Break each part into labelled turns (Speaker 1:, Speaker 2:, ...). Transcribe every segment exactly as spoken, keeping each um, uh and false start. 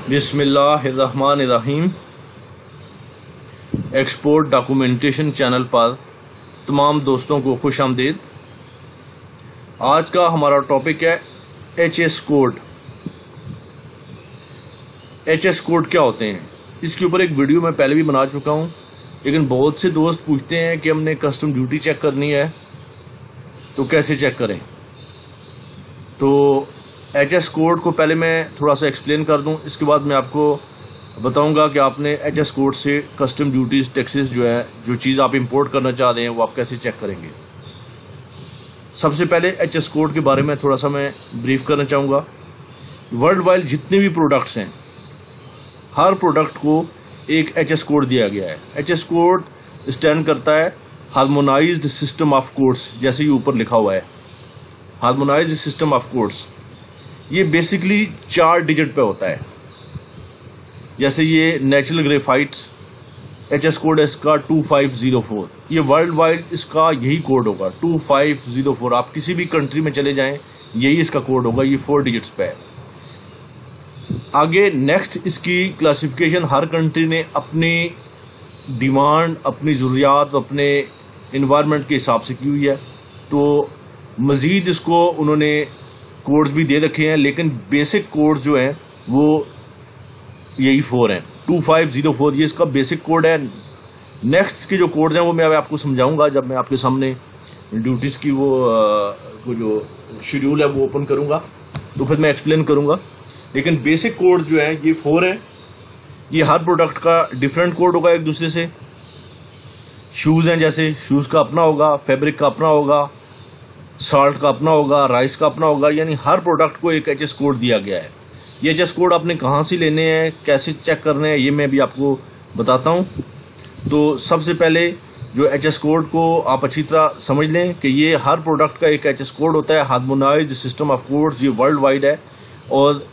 Speaker 1: बिस्मिल्लाहिर्रहमानिर्रहीम। Export documentation channel पर तमाम दोस्तों को खुश आमदीद। आज का हमारा टॉपिक है H S code. H S code क्या होते हैं, इसके ऊपर एक वीडियो मैं पहले भी बना चुका हूं, लेकिन बहुत से दोस्त पूछते हैं कि हमने कस्टम ड्यूटी चेक करनी है तो कैसे चेक करें। तो एच एस कोड को पहले मैं थोड़ा सा एक्सप्लेन कर दूं, इसके बाद मैं आपको बताऊंगा कि आपने एच एस कोड से कस्टम ड्यूटीज टैक्सेस जो है, जो चीज़ आप इंपोर्ट करना चाह रहे हैं, वो आप कैसे चेक करेंगे। सबसे पहले एच एस कोड के बारे में थोड़ा सा मैं ब्रीफ करना चाहूँगा। वर्ल्ड वाइड जितने भी प्रोडक्ट्स हैं, हर प्रोडक्ट को एक एच एस कोड दिया गया है। एच एस कोड स्टैंड करता है हार्मोनाइज्ड सिस्टम ऑफ कोड्स, जैसे ये ऊपर लिखा हुआ है, हार्मोनाइज्ड सिस्टम ऑफ कोड्स। ये बेसिकली चार डिजिट पे होता है। जैसे ये natural graphites H S code है इसका टू फाइव जीरो फोर, ये वर्ल्ड वाइड इसका यही कोड होगा टू फाइव जीरो फोर। आप किसी भी कंट्री में चले जाएं, यही इसका कोड होगा, ये फोर डिजिट्स पे है। आगे नेक्स्ट इसकी क्लासिफिकेशन हर कंट्री ने अपनी डिमांड, अपनी ज़रूरियात, अपने इन्वायरमेंट के हिसाब से की हुई है। तो मज़ीद इसको उन्होंने कोड्स भी दे रखे हैं, लेकिन बेसिक कोड्स जो हैं वो यही फोर हैं, टू फाइव जीरो फोर, ये इसका बेसिक कोड है। नेक्स्ट के जो कोड्स हैं वो मैं आपको समझाऊंगा जब मैं आपके सामने ड्यूटीज़ की वो, वो जो शेड्यूल है वो ओपन करूंगा, तो फिर मैं एक्सप्लेन करूंगा। लेकिन बेसिक कोड्स जो हैं ये फोर हैं। ये हर प्रोडक्ट का डिफरेंट कोड होगा एक दूसरे से। शूज़ हैं, जैसे शूज़ का अपना होगा, फैब्रिक का अपना होगा, सॉल्ट का अपना होगा, राइस का अपना होगा, यानी हर प्रोडक्ट को एक एच एस कोड दिया गया है। ये एच एस कोड आपने कहाँ से लेने हैं, कैसे चेक करने हैं, ये मैं भी आपको बताता हूँ। तो सबसे पहले जो एच एस कोड को आप अच्छी तरह समझ लें कि ये हर प्रोडक्ट का एक एच एस कोड होता है, हार्मोनाइज्ड सिस्टम ऑफ कोड्स। ये वर्ल्ड वाइड है और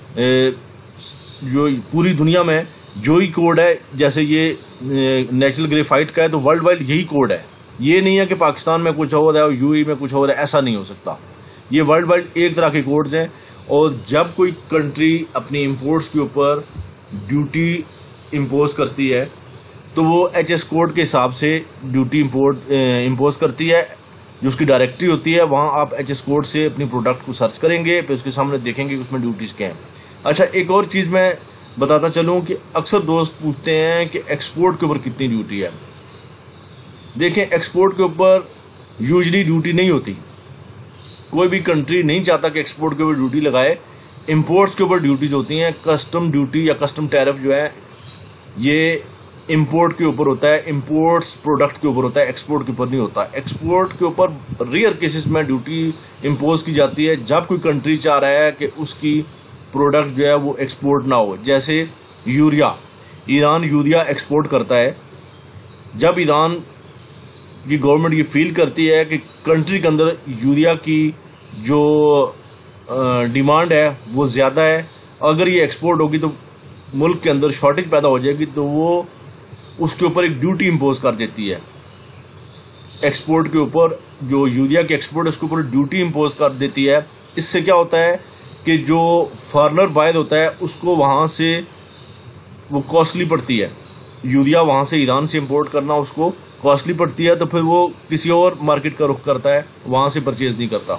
Speaker 1: जो पूरी दुनिया में जो ही कोड है, जैसे ये नेचुरल ग्रेफाइट का है तो वर्ल्ड वाइड यही कोड है। ये नहीं है कि पाकिस्तान में कुछ और है और यूएई में कुछ और है, ऐसा नहीं हो सकता। ये वर्ल्ड वाइड एक तरह के कोड्स हैं। और जब कोई कंट्री अपनी इंपोर्ट्स के ऊपर ड्यूटी इम्पोज करती है तो वो एच एस कोड के हिसाब से ड्यूटी इम्पोर्ट इम्पोज करती है। जो उसकी डायरेक्टरी होती है, वहाँ आप एच एस कोड से अपनी प्रोडक्ट को सर्च करेंगे, फिर उसके सामने देखेंगे कि उसमें ड्यूटीज़ क्या हैं। अच्छा, एक और चीज़ मैं बताता चलूँ कि अक्सर दोस्त पूछते हैं कि एक्सपोर्ट के ऊपर कितनी ड्यूटी है। देखें, एक्सपोर्ट के ऊपर यूजली ड्यूटी नहीं होती। कोई भी कंट्री नहीं चाहता कि एक्सपोर्ट के ऊपर ड्यूटी लगाए। इंपोर्ट्स के ऊपर ड्यूटीज होती हैं। कस्टम ड्यूटी या कस्टम टैरिफ जो है ये इंपोर्ट के ऊपर होता है, इंपोर्ट्स प्रोडक्ट के ऊपर होता है, एक्सपोर्ट के ऊपर नहीं होता। एक्सपोर्ट के ऊपर रेयर केसेस में ड्यूटी इम्पोज की जाती है जब कोई कंट्री चाह रहा है कि उसकी प्रोडक्ट जो है वो एक्सपोर्ट ना हो। जैसे यूरिया, ईरान यूरिया एक्सपोर्ट करता है। जब ईरान की गवर्नमेंट ये फील करती है कि कंट्री के अंदर यूरिया की जो डिमांड है वो ज़्यादा है, अगर ये एक्सपोर्ट होगी तो मुल्क के अंदर शॉर्टेज पैदा हो जाएगी, तो वो उसके ऊपर एक ड्यूटी इम्पोज कर देती है। एक्सपोर्ट के ऊपर, जो यूरिया की एक्सपोर्ट है उसके ऊपर ड्यूटी इम्पोज कर देती है। इससे क्या होता है कि जो फॉरेनर बायर होता है उसको वहाँ से वो कॉस्टली पड़ती है। यूरिया वहाँ से ईरान से इम्पोर्ट करना उसको कॉस्टली पड़ती है, तो फिर वो किसी और मार्केट का रुख करता है, वहाँ से परचेज नहीं करता।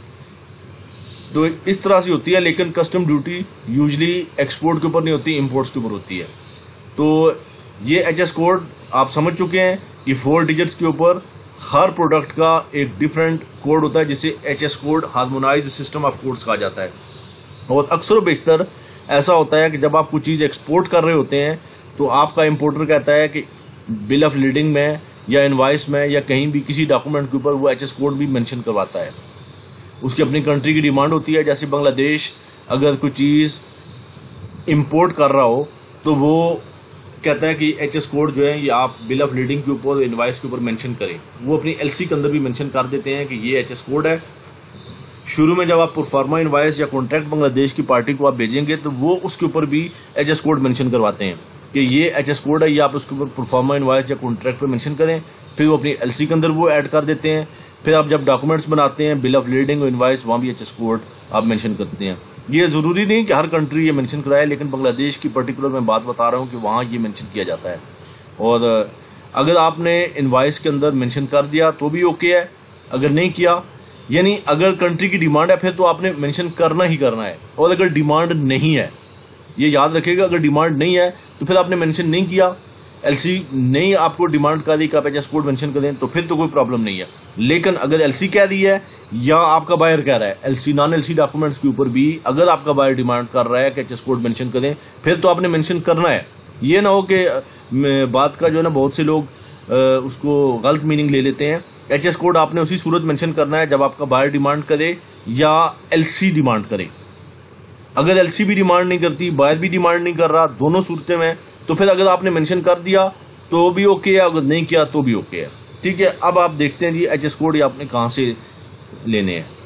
Speaker 1: तो इस तरह से होती है। लेकिन कस्टम ड्यूटी यूजली एक्सपोर्ट के ऊपर नहीं होती, इंपोर्ट्स के ऊपर होती है। तो ये एच एस कोड आप समझ चुके हैं। ये फोर डिजिट्स के ऊपर हर प्रोडक्ट का एक डिफरेंट कोड होता है, जिसे H S code, harmonized system of codes कहा जाता है। और अक्सर बेशतर ऐसा होता है कि जब आप कुछ चीज़ एक्सपोर्ट कर रहे होते हैं तो आपका इम्पोर्टर कहता है कि बिल ऑफ लीडिंग में या इनवाइस में या कहीं भी किसी डॉक्यूमेंट के ऊपर वो एच एस कोड भी मेंशन करवाता है। उसकी अपनी कंट्री की डिमांड होती है। जैसे बांग्लादेश अगर कोई चीज़ इंपोर्ट कर रहा हो तो वो कहता है कि एच एस कोड जो है ये आप बिल ऑफ लीडिंग के ऊपर, इनवाइस के ऊपर मेंशन करें। वो अपनी एल सी के अंदर भी मेंशन कर देते हैं कि ये एच एस कोड है। शुरू में जब आप प्रोफार्मा इनवाइस या कॉन्ट्रैक्ट बांग्लादेश की पार्टी को आप भेजेंगे तो वो उसके ऊपर भी एच एस कोड मेंशन करवाते हैं कि ये एच एस कोड है, ये आप उसके ऊपर प्रोफार्मा इनवाइस या कॉन्ट्रैक्ट पे मेंशन करें। फिर वो अपनी एल सी के अंदर वो ऐड कर देते हैं। फिर आप जब डॉक्यूमेंट्स बनाते हैं, बिल ऑफ लीडिंग और इनवाइस, वहाँ भी एच एस कोड आप मेंशन करते हैं। ये जरूरी नहीं कि हर कंट्री ये मेंशन कराए, लेकिन बांग्लादेश की पर्टिकुलर मैं बात बता रहा हूँ कि वहाँ ये मेंशन किया जाता है। और अगर आपने इनवॉइस के अंदर मेंशन कर दिया तो भी ओके है, अगर नहीं किया, यानी अगर कंट्री की डिमांड है फिर तो आपने मेंशन करना ही करना है। और अगर डिमांड नहीं है, ये याद रखिएगा, अगर डिमांड नहीं है तो फिर आपने मेंशन नहीं किया, एलसी नहीं आपको डिमांड कर दी कि आप एचएस कोड मेंशन करें, तो फिर तो कोई प्रॉब्लम नहीं है। लेकिन अगर एलसी कह दी है या आपका बायर कह रहा है, एलसी नॉन एलसी डॉक्यूमेंट्स के ऊपर भी अगर आपका बायर डिमांड कर रहा है कि एचएस कोड मेंशन करें, फिर तो आपने मेंशन करना है। ये ना हो कि बात का जो है ना बहुत से लोग उसको गलत मीनिंग ले लेते हैं। एचएस कोड आपने उसी सूरत मेंशन करना है जब आपका बायर डिमांड करे या एलसी डिमांड करे। अगर एलसी भी डिमांड नहीं करती, बायर भी डिमांड नहीं कर रहा, दोनों सूरतें में, तो फिर अगर आपने मेंशन कर दिया तो भी ओके है, अगर नहीं किया तो भी ओके है। ठीक है, अब आप देखते हैं जी एचएस कोड ये आपने कहां से लेने हैं।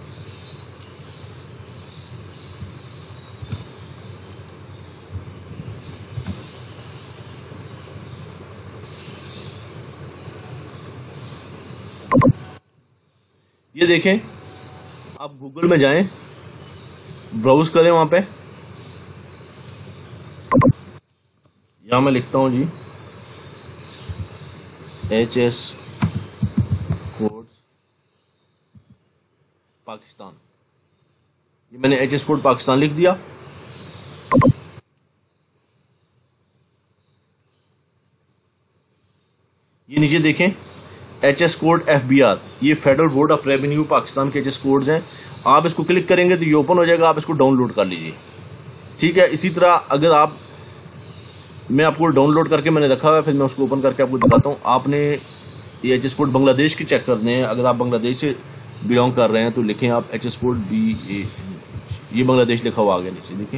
Speaker 1: ये देखें, आप गूगल में जाएं, ब्राउज करें, वहां पे यहां मैं लिखता हूं जी एच एस कोड्स पाकिस्तान। ये मैंने एच एस कोड पाकिस्तान लिख दिया। ये नीचे देखें H S code F B R, ये federal board of revenue Pakistan के एच एस कोड्स हैं। आप इसको क्लिक करेंगे तो ये ओपन हो जाएगा, आप इसको डाउनलोड कर लीजिए। ठीक है, इसी तरह अगर आप, मैं आपको डाउनलोड करके मैंने रखा हुआ है, फिर मैं उसको ओपन करके आपको दिखाता हूँ। आपने ये एच एस कोड बांग्लादेश की चेक करने हैं। अगर आप बांग्लादेश से बिलोंग कर रहे हैं तो लिखें आप H S code B A, ये बांग्लादेश लिखा हुआ आ गया नीचे, देखें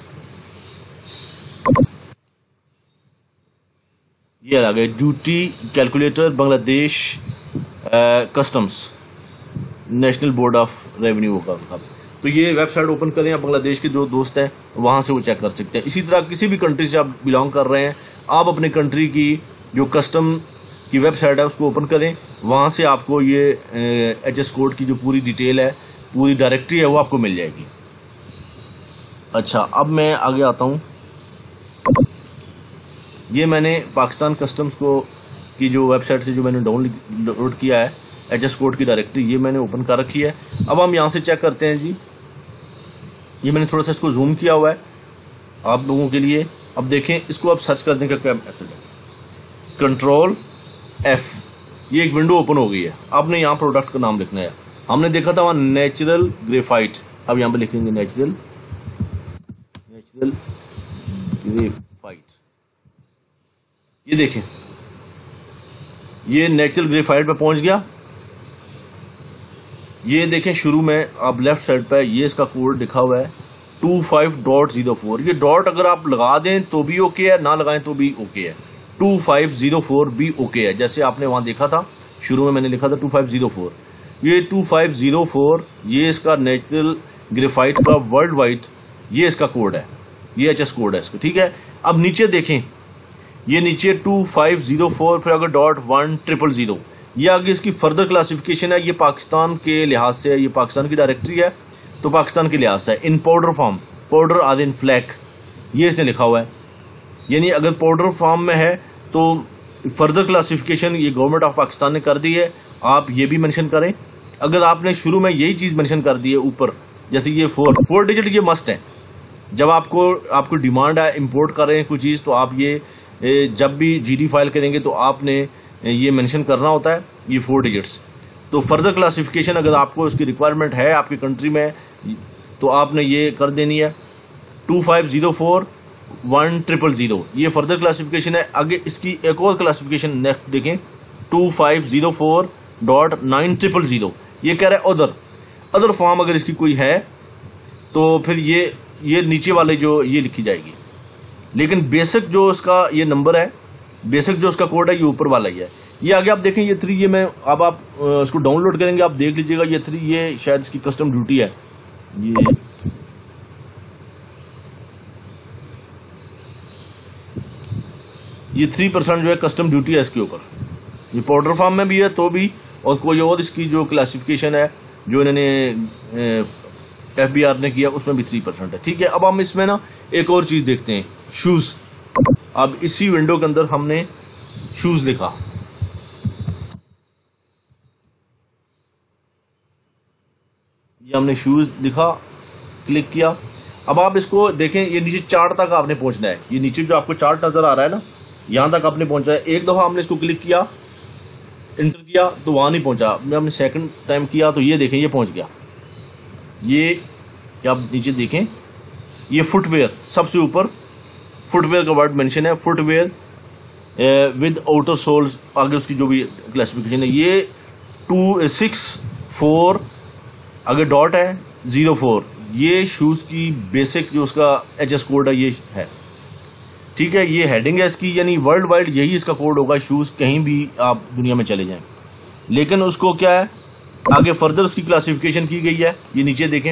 Speaker 1: ये आ गया duty calculator Bangladesh customs national board of revenue का। तो ये वेबसाइट ओपन करें, आप बांग्लादेश के जो दोस्त हैं वहां से वो चेक कर सकते हैं। इसी तरह किसी भी कंट्री से आप बिलोंग कर रहे हैं, आप अपने कंट्री की जो कस्टम की वेबसाइट है उसको ओपन करें, वहां से आपको ये एच एस कोड की जो पूरी डिटेल है, पूरी डायरेक्टरी है, वो आपको मिल जाएगी। अच्छा, अब मैं आगे आता हूं। ये मैंने पाकिस्तान कस्टम्स को की जो वेबसाइट से जो मैंने डाउनलोड किया है एच एस कोड की डायरेक्टरी, ये मैंने ओपन कर रखी है। अब हम यहां से चेक करते हैं जी। ये मैंने थोड़ा सा इसको जूम किया हुआ है आप लोगों के लिए। अब देखें, इसको अब सर्च करने का क्या मेथड है, कंट्रोल एफ, ये एक विंडो ओपन हो गई है। आपने यहाँ प्रोडक्ट का नाम लिखना है। हमने देखा था वहां नेचुरल ग्रेफाइट, अब यहाँ पे लिखेंगे नेचुरल नेचुरल ग्रेफाइट। ये देखें, ये नेचुरल ग्रेफाइट पे पहुंच गया। ये देखें, शुरू में आप लेफ्ट साइड पे ये इसका कोड लिखा हुआ है two five dot zero four. ये डॉट अगर आप लगा दें तो भी ओके है, ना लगाएं तो भी ओके है। टू फाइव जीरो फोर भी ओके है, जैसे आपने वहां देखा था शुरू में मैंने लिखा था टू फाइव जीरो फोर। ये टू फाइव जीरो फोर ये इसका नेचुरल ग्रेफाइट का वर्ल्ड वाइड ये इसका कोड है, ये एच एस कोड है इसका। ठीक है, अब नीचे देखें, ये नीचे टू फाइव जीरो फोर, फिर अगर डॉट वन ट्रिपल जीरो, ये आगे इसकी फर्दर क्लासिफिकेशन है। ये पाकिस्तान के लिहाज से है, ये पाकिस्तान की डायरेक्टरी है तो पाकिस्तान के लिहाज से है। इन पाउडर फॉर्म, पाउडर आद इन फ्लैक, ये इसने लिखा हुआ है। यानी अगर पाउडर फॉर्म में है तो फर्दर क्लासिफिकेशन ये गवर्नमेंट ऑफ पाकिस्तान ने कर दी है, आप ये भी मेंशन करें। अगर आपने शुरू में यही चीज मेंशन कर दी है ऊपर, जैसे ये फोर फोर डिजिट, ये मस्ट है। जब आपको आपको डिमांड है इंपोर्ट कर रहे हैं कोई चीज, तो आप ये जब भी जीडी फाइल करेंगे तो आपने ये मेंशन करना होता है ये फोर डिजिट्स। तो फर्दर क्लासिफिकेशन अगर आपको उसकी रिक्वायरमेंट है आपकी कंट्री में, तो आपने ये कर देनी है two five zero four one triple zero, ये फर्दर क्लासिफिकेशन है। आगे इसकी एक और क्लासिफिकेशन नेक्स्ट देखें, two five zero four dot nine triple zero, ये कह रहा है अदर अदर फॉर्म अगर इसकी कोई है तो फिर ये ये नीचे वाले जो ये लिखी जाएगी। लेकिन बेसिक जो इसका ये नंबर है, बेसिक जो उसका कोड है ये ऊपर वाला ही है। ये आगे आप देखें, ये थ्री, ये मैं अब आप इसको डाउनलोड करेंगे आप देख लीजिएगा, ये थ्री ये शायद इसकी कस्टम ड्यूटी है। ये ये थ्री परसेंट जो है कस्टम ड्यूटी है इसके ऊपर। ये पाउडर फॉर्म में भी है तो भी, और कोई और इसकी जो क्लासिफिकेशन है जो इन्होंने एफ बी आर ने किया उसमें भी थ्री परसेंट है। ठीक है, अब हम इसमें ना एक और चीज देखते हैं, शूज। अब इसी विंडो के अंदर हमने शूज लिखा, ये हमने शूज लिखा, क्लिक किया। अब आप इसको देखें, ये नीचे चार्ट तक आपने पहुंचना है। ये नीचे जो आपको चार्ट नजर आ रहा है ना, यहां तक आपने पहुंचा है। एक दफा हमने इसको क्लिक किया, इंटर किया तो वहां नहीं पहुंचा। हमने सेकंड टाइम किया तो ये देखें, ये पहुंच गया। ये आप नीचे देखें, ये फुटवेयर सबसे ऊपर फुटवेयर का वर्ड मेंशन है, फुटवेयर विद आउटर सोल्स। आगे उसकी जो भी क्लासिफिकेशन है, ये टू सिक्स फोर आगे डॉट है जीरो फोर, ये शूज की बेसिक जो उसका एच एस कोड है ये है। ठीक है, ये हेडिंग है इसकी, यानी वर्ल्ड वाइड यही इसका कोड होगा शूज, कहीं भी आप दुनिया में चले जाएं। लेकिन उसको क्या है, आगे फर्दर उसकी क्लासिफिकेशन की गई है। ये नीचे देखें,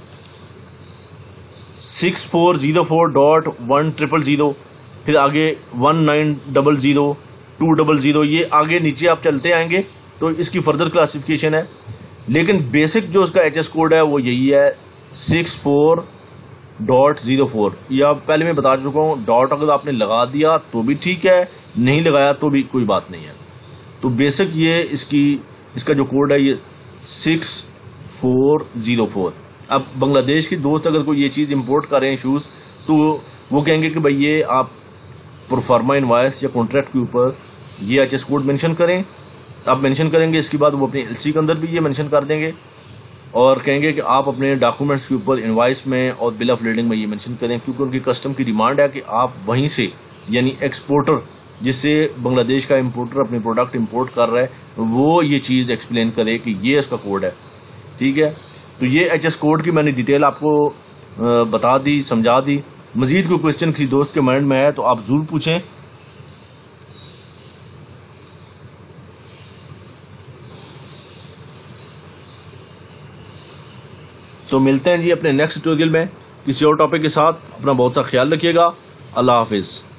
Speaker 1: six four zero four dot one triple zero, फिर आगे one nine double zero two double zero, ये आगे नीचे आप चलते आएंगे तो इसकी फर्दर क्लासिफिकेशन है। लेकिन बेसिक जो उसका एच एस कोड है वो यही है, six four dot zero four. ये आप पहले मैं बता चुका हूँ, डॉट अगर आपने लगा दिया तो भी ठीक है, नहीं लगाया तो भी कोई बात नहीं है। तो बेसिक ये इसकी इसका जो कोड है ये सिक्स फोर जीरो फोर। अब बांग्लादेश के दोस्त अगर कोई ये चीज़ इंपोर्ट कर रहे हैं शूज़, तो वो कहेंगे कि भाई ये आप प्रोफार्मा इनवॉइस या कॉन्ट्रैक्ट के ऊपर ये एच एस कोड मेंशन करें। आप मेंशन करेंगे, इसके बाद वो अपनी एलसी के अंदर भी ये मेंशन कर देंगे और कहेंगे कि आप अपने डॉक्यूमेंट्स के ऊपर इनवॉइस में और बिल ऑफ लीडिंग में ये मेंशन करें, क्योंकि उनकी कस्टम की डिमांड है कि आप वहीं से, यानी एक्सपोर्टर जिससे बांग्लादेश का इंपोर्टर अपने प्रोडक्ट इंपोर्ट कर रहा है, वो ये चीज़ एक्सप्लेन करे कि ये इसका कोड है। ठीक है, तो ये एच एस कोड की मैंने डिटेल आपको बता दी, समझा दी। मजीद कोई क्वेश्चन किसी दोस्त के माइंड में है तो आप जरूर पूछें। तो मिलते हैं जी अपने नेक्स्ट ट्यूटोरियल में किसी और टॉपिक के साथ। अपना बहुत सा ख्याल रखिएगा। अल्लाह हाफिज।